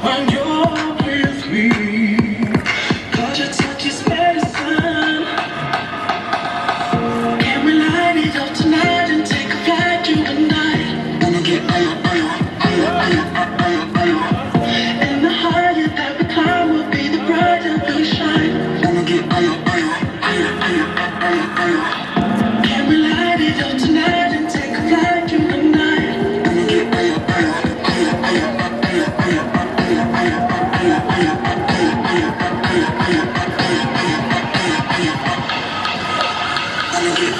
when you're with me. 'Cause your touch is medicine. Can we light it up tonight and take a flight through the night? Wanna get higher, higher, higher, higher, higher, higher. And the higher that we climb will be the brighter we shine. Wanna get higher, higher, higher, higher, higher, higher. Can we light it up tonight and take a flight through the night? Wanna get higher, higher, higher, higher, higher, higher, higher, higher, higher, higher, higher, higher, higher, higher, higher, higher, higher. Wanna get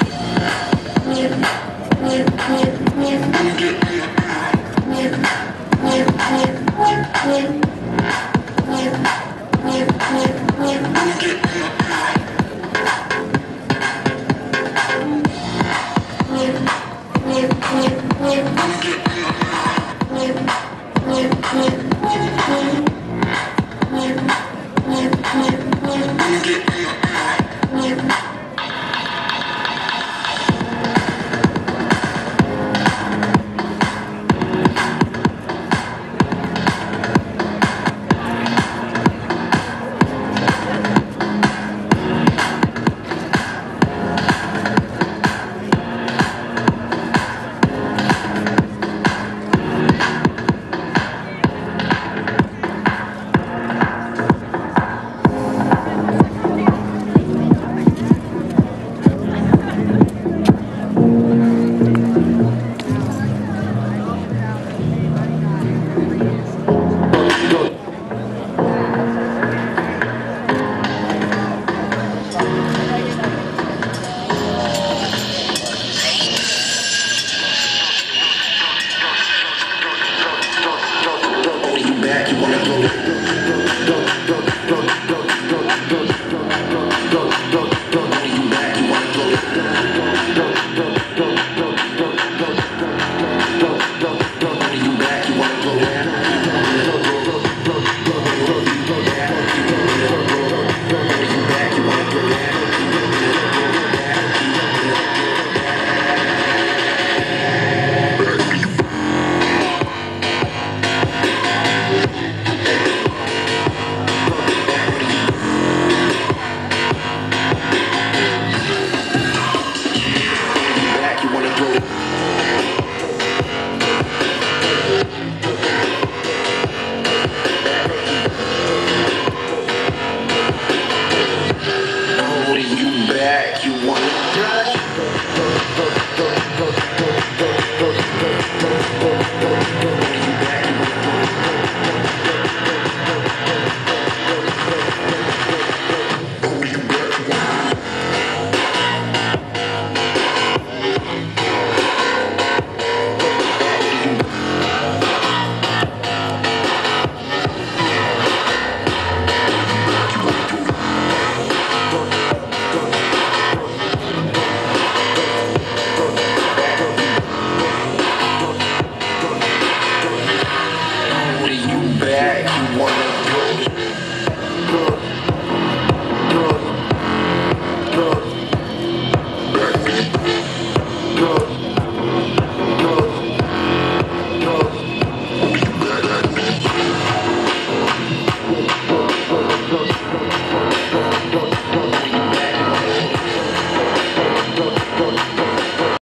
back, you wanna go.